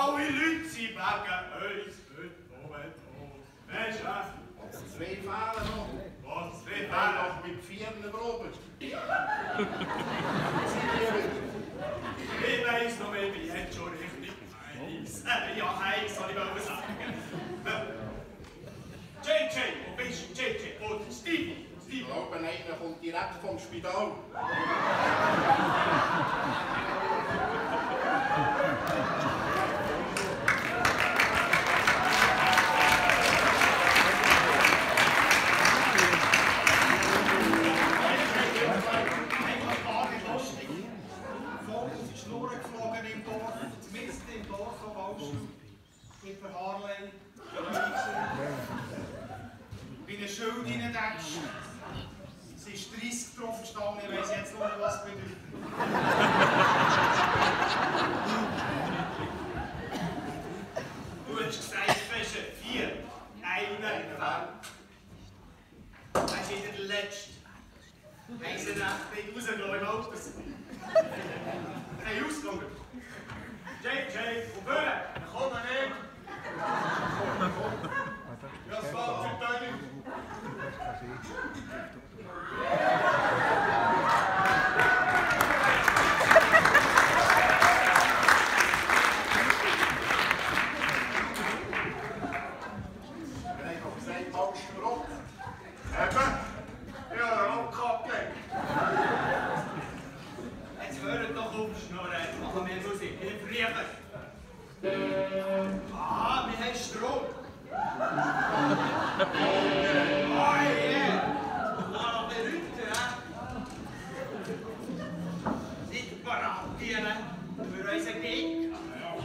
alle Leute sind wegen uns heute oben. Weisst du was? Zwei fehlen noch. Was? Zwei Wir fehlen? haben noch mit 4 Proben. Ich weiss noch, ich bin jetzt schon richtig heiß. Ja, heiß soll ich mal sagen. JJ, wo bist du? JJ, oder Stevie? Ich glaube, einer kommt direkt vom Spital. Wie eine Schuld reindeckst. Es ist 30 drauf gestanden, ich weiss jetzt nur, was es bedeutet. Du hast gesagt, zwischen 4, 1, das ist wieder der letzte. Haben sie nicht rausgelassen im Auto? Hey, ausgegangen. JJ, und Böhlen, komm mal nicht. Das war für deine. Jetzt hört doch auf, Schnorren. Machen wir Musik. Wir frieren. Ah, wir haben Strom. Oh yeah! Ah, berühmte, hä? Nicht parat für unseren Gegner.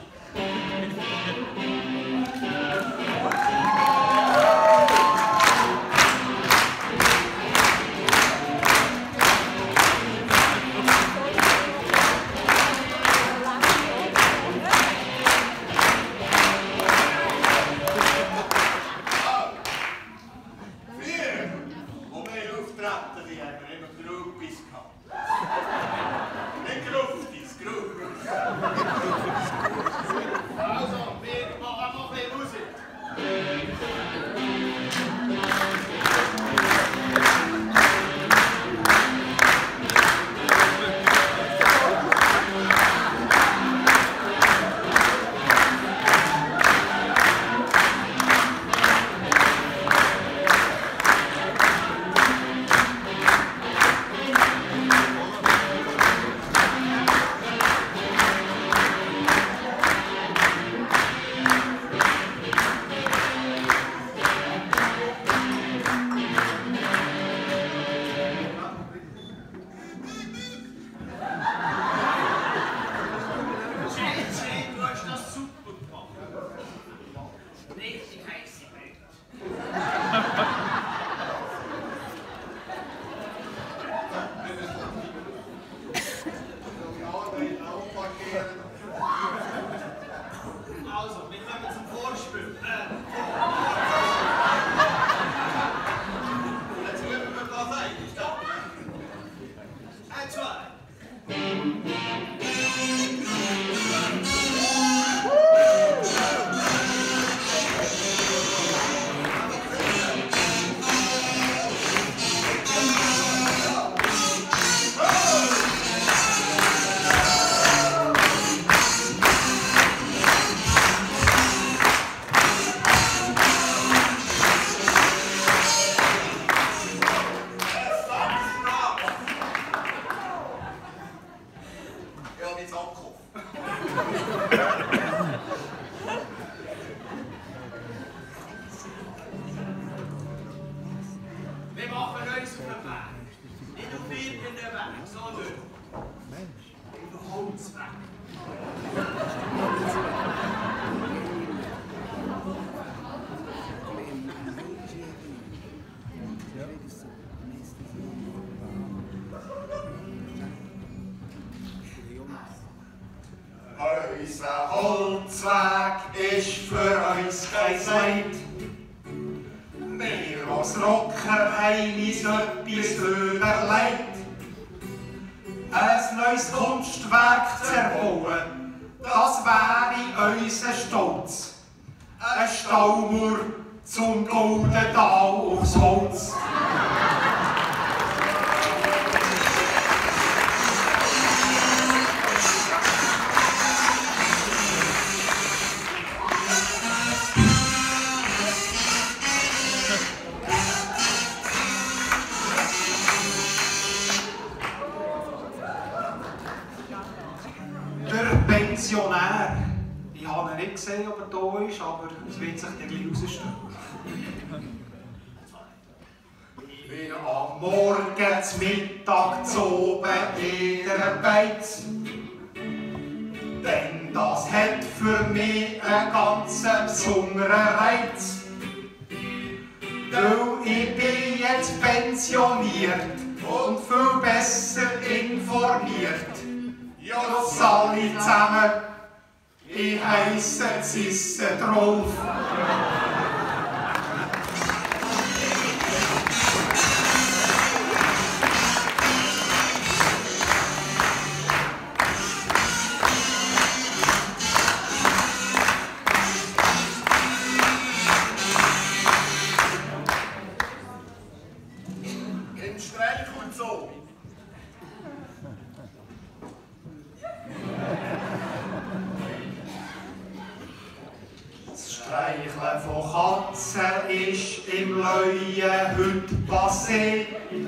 Unser Holzweg ist für uns kein Seid. Wir als Rocker haben uns etwas überlegt. Ein neues Kunstwerk zu erbauen, das wäre unser Stolz. Ein Staumauer zum goldenen Tal aufs Holz. Der Pensionär. Ich habe ihn nicht gesehen, ob er da ist, aber es wird sich dann gleich rausstellen. Wie am Morgen, zum Mittag, zu oben, jeder Beiz. Denn das hat für mich einen ganz besonderen Reiz. Weil ich bin jetzt pensioniert und viel besser informiert. Ja, alle zusammen, ich heisse Zisse drauf. Im Streik und so. Das Streicheln von Katzen ist im Leuen heute passé.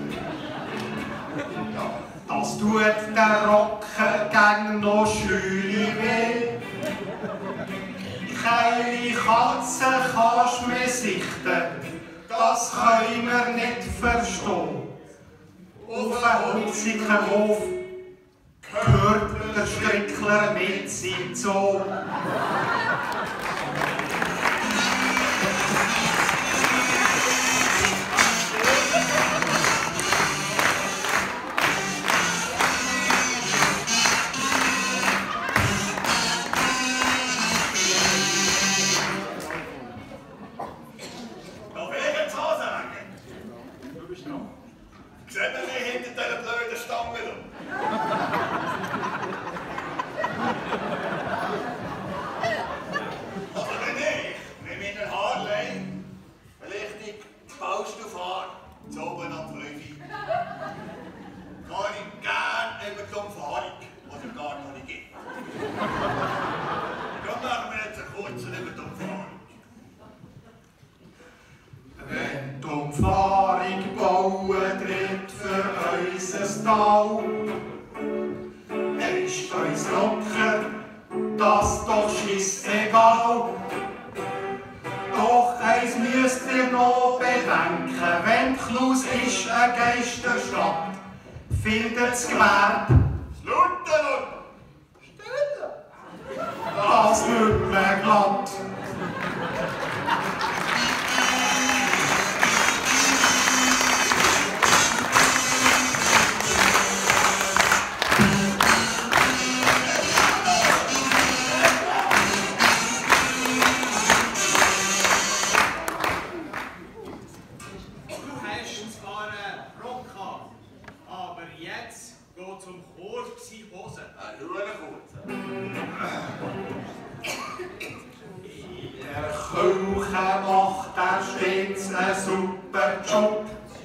Das tut der Rockengang noch schön weh. Keine Katze kannst du mir sichten, das können wir nicht verstehen. Auf einem holzigen Hof gehört der Strickler mit seinem Zoo. Da will ich jetzt auch sagen. Seht ihr mich hinter dieser blöden Stange da? Also wenn ich mit meiner Harley richtig Baustelle fahre, zu oben am 5 fahre ich gerne über die Umfahrung, die es gar nicht gibt. Darum machen wir jetzt einen kurzen über die Umfahrung. Wenn die Umfahrung bauen tritt für unser Tal, ist uns locker, das doch scheissegal. Doch eins müsst ihr noch bedenken, wenn Klus ist eine Geisterstadt, findet das Gewerbe Slutten das nicht mehr glatt. Du hast zwar einen Rock gehabt, aber jetzt geht zum kurze Hose. Nur eine kurze. Der Küche macht er stets einen super Job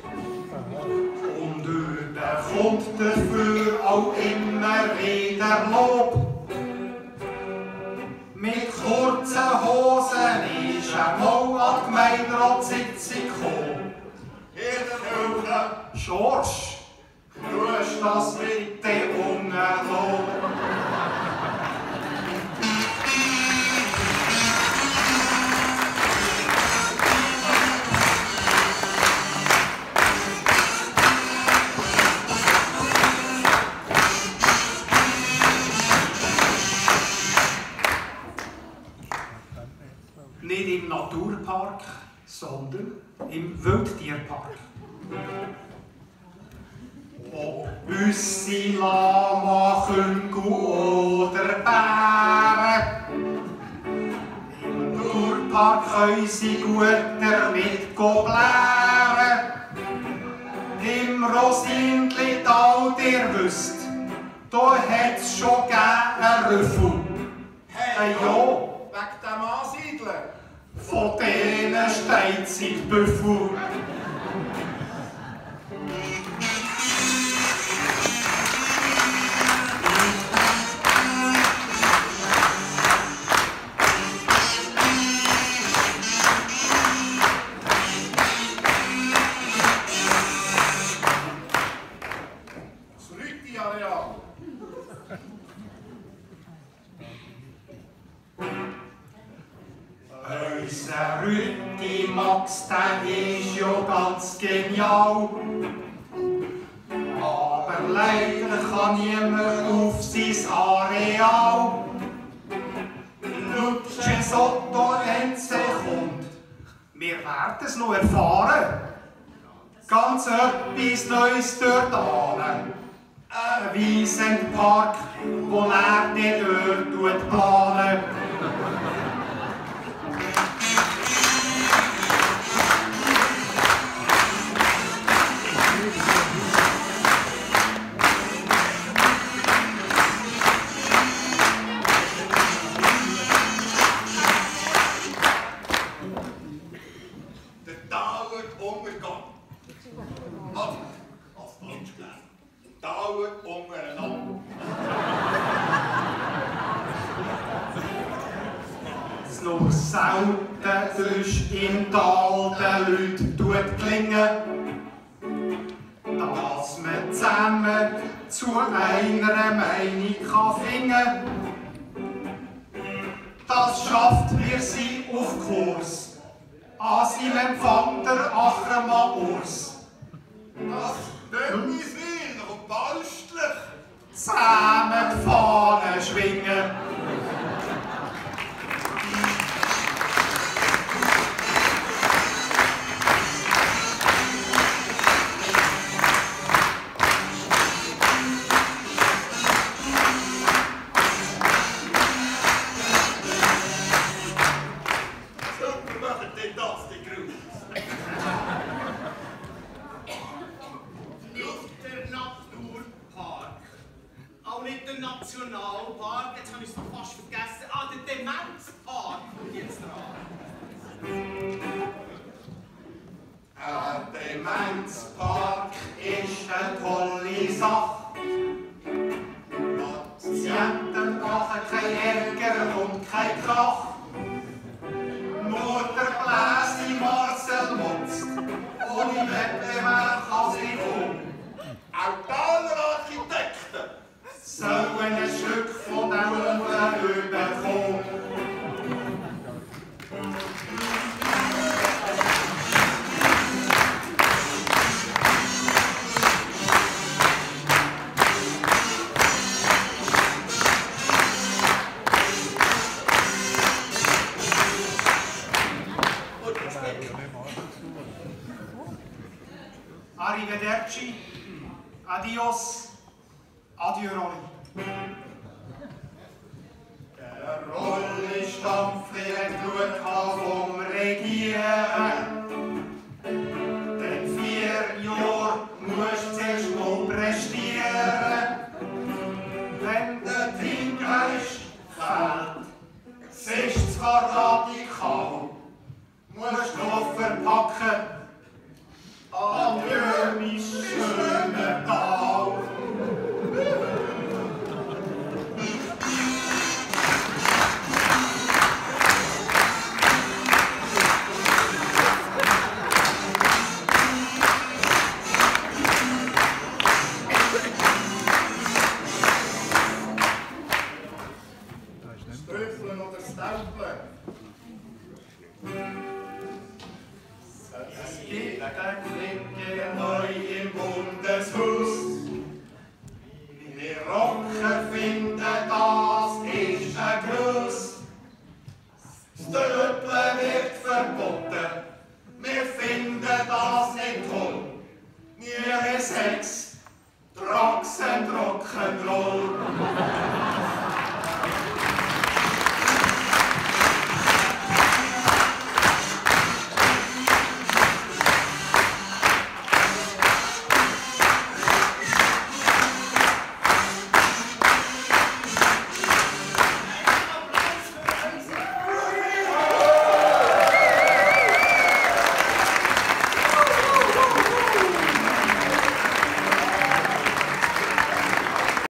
und überkommt dafür auch immer wieder Lob. Mit kurzen Hosen ist er mal an die Gemeinderatssitzung gekommen. Hier der Küche. Schorsch, du hast das bitte unerlaubt. Nicht im Naturpark, sondern im Wildtierpark. Ob Büssi, Lama, Küngel oder Bären. Im Naturpark können sie gut damit blären. Im Rosindli-Tal, ihr wisst, da hat's schon gegeben einen Rüffel. Ja. Freizeit-Büffel. Das Rüti-Areal. Unser Rüti Max, der ist ja ganz genial. Aber leider kann niemand auf sein Areal. Lutsches Otto Enze kommt. Wir werden es noch erfahren. Ganz etwas Neues dort an. Ein Wiesenpark, wo er nicht dort planen. Der dauert Untergang. Also, als Mensch gelernt. Dauert untereinander. Es noch selten ist im Tal den Leuten gelingen, dass man zusammen zu einer Meinung kann finden. Das schafft wir sie auf Kurs. An seinem Empfang der Ackermann Urs. Das tut mich viel und balstlich. Zusammen die Fahne schwingen. Super, machen denn das, die Gruß. Nicht der Naturpark. Auch nicht der Nationalpark. Jetzt habe ich es noch fast vergessen. Ah, der Demenzpark kommt jetzt dran. Ein Demenzpark ist eine tolle Sache. Patienten machen kein Ärger und kein Krach. Nur der Bläsi Marcel motzt. Ohne Wettbewerb kann es nicht kommen. Auch Bauarchitekten. Sollen ein Stück von der Uhr überkommen. Arrivederci, adios, adieu Rolli. Der Rolli Stampfli hat genug vom Regieren. Denn 4 Jahre musst du zuerst mal prestieren. Wenn der Trinkgeist fällt, ist zwar radikal, musst du noch verpacken. Adieu, mein schöner Tal. Stöffeln oder Stempeln. Es gibt eine Clique neue